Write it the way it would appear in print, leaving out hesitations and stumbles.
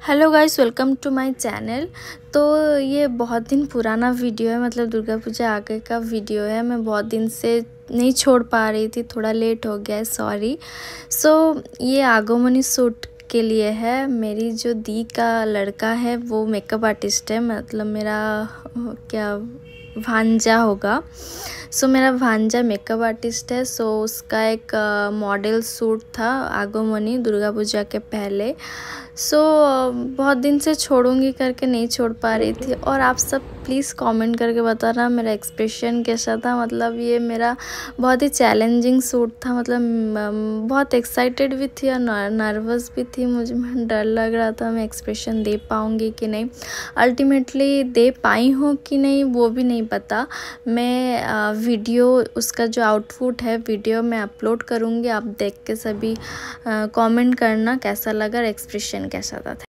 Hello guys, welcome to my channel. तो ये बहुत दिन पुराना वीडियो है, मतलब दुर्गा पूजा आगे का वीडियो है। मैं बहुत दिन से नहीं छोड़ पा रही थी, थोड़ा लेट हो गया है, सॉरी। ये आगमनी सूट के लिए है। मेरी जो दी का लड़का है वो मेकअप आर्टिस्ट है, मतलब मेरा क्या भांजा होगा। मेरा भांजा मेकअप आर्टिस्ट है। उसका एक मॉडल सूट था आगमनी दुर्गा पूजा के पहले। बहुत दिन से छोड़ूंगी करके नहीं छोड़ पा रही थी। और आप सब प्लीज़ कमेंट करके बताना मेरा एक्सप्रेशन कैसा था। मतलब ये मेरा बहुत ही चैलेंजिंग सूट था, मतलब बहुत एक्साइटेड भी थी और नर्वस भी थी। मुझे डर लग रहा था मैं एक्सप्रेशन दे पाऊँगी कि नहीं। अल्टीमेटली दे पाई हूँ कि नहीं वो भी नहीं पता। मैं वीडियो उसका जो आउटपुट है वीडियो में अपलोड करूँगी, आप देख के सभी कमेंट करना कैसा लगा, एक्सप्रेशन कैसा था।